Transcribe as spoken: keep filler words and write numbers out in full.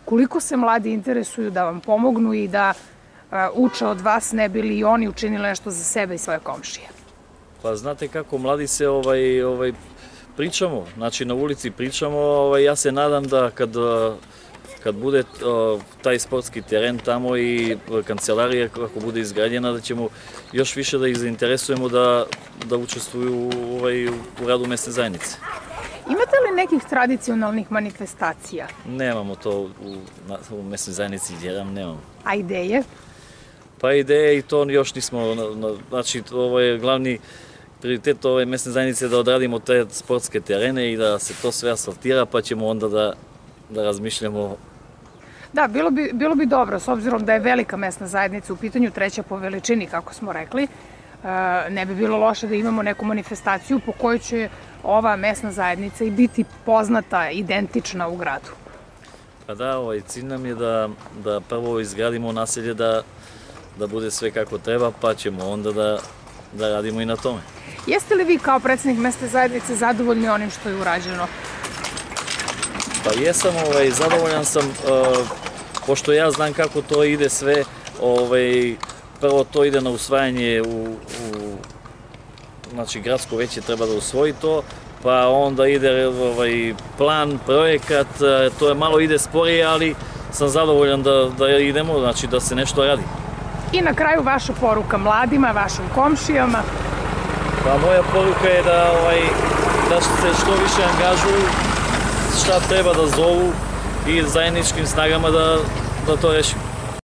Koliko se mladi interesuju da vam pomognu i da uče od vas, ne bi li i oni učinili nešto za sebe i svoje komšije? Pa znate kako, mladi se ovaj, ovaj, pričamo, znači na ulici pričamo, ovaj, ja se nadam da kad, kad bude uh, taj sportski teren tamo i kancelarija kako bude izgrađena, da ćemo još više da ih zainteresujemo da, da učestvuju ovaj, u radu mesne zajednice. Imate li nekih tradicionalnih manifestacija? Nemamo to u, u mesnoj zajednici, jedan nemamo. A ideje? Pa ideje i to još nismo, znači ovo je glavni prioritet ove mesne zajednice da odradimo te sportske terene i da se to sve asfaltira, pa ćemo onda da, da razmišljamo. Da, bilo bi, bilo bi dobro, s obzirom da je velika mesna zajednica u pitanju, treća po veličini, kako smo rekli, ne bi bilo loše da imamo neku manifestaciju po kojoj će ova mesna zajednica i biti poznata, identična u gradu. Pa da, ovaj cilj nam je da, da prvo izgradimo naselje, da, da bude sve kako treba, pa ćemo onda da, da radimo i na tome. Jeste li vi kao predsednik mesne zajednice zadovoljni onim što je urađeno? Pa jesam, ovaj, zadovoljan sam, uh, pošto ja znam kako to ide sve, ovaj, prvo to ide na usvajanje u, u znači gradsko veće treba da usvoji to, pa onda ide ovaj, plan, projekat, to je malo ide sporije, ali sam zadovoljan da, da idemo, znači da se nešto radi. I na kraju vaša poruka mladima, vašim komšijama? Pa moja poruka je da, ovaj, da se što više angažuju, šta treba da zovu i zajedničkim snagama da, da to rešimo.